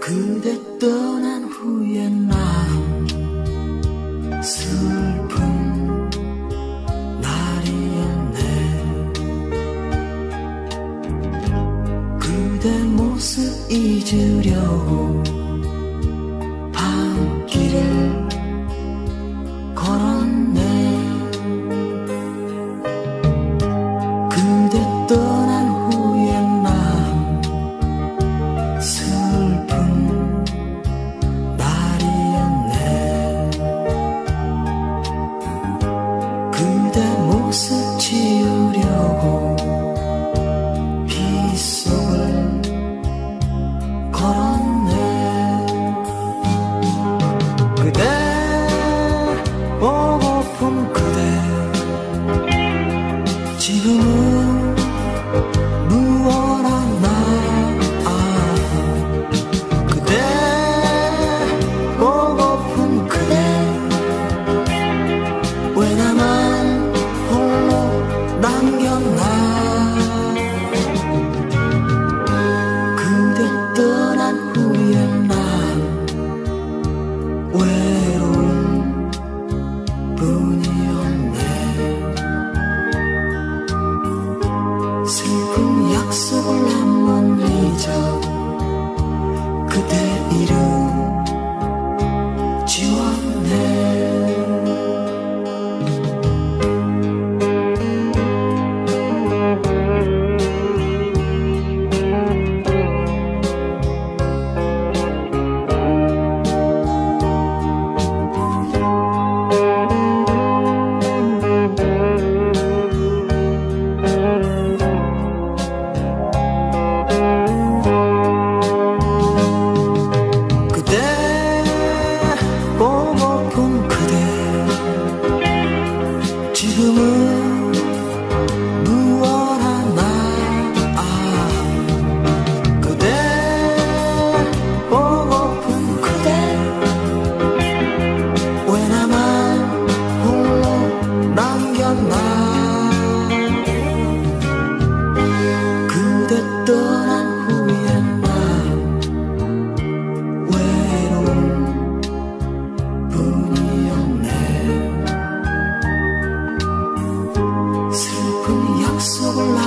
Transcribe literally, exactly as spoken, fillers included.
그대 떠난 후에 난 슬픈 날이었네. 그대 모습 잊으려고 밤길을 걸었네. 그대 떠난 후에 난 슬픈 날이었네. 그대 모습 지우려고 빗속을 걸었네. 그대 보고픈 그대 지금은 무얼하나. 그대 보고픈 그대 왜 나만 홀로 남겼나. 그대 떠난 후에 난 외로운 뿐이었네. 슬픈 약속을 한번 잊어 그대 이름 지웠네. 보고픈 그대 지금은 무얼하나. 그대 보고픈 그대 왜 나만 홀로 남겼나. 그대 떠난 후에 난 외로운 뿐이었네. 슬픈 약속을